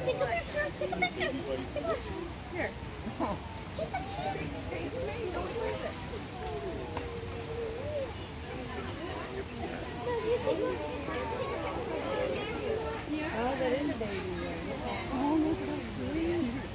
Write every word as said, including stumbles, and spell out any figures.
Take a picture. Take a picture. Take a picture. Here. Take a picture. Stay with me. Don't lose it. Oh, that is a baby. Oh, look how sweet.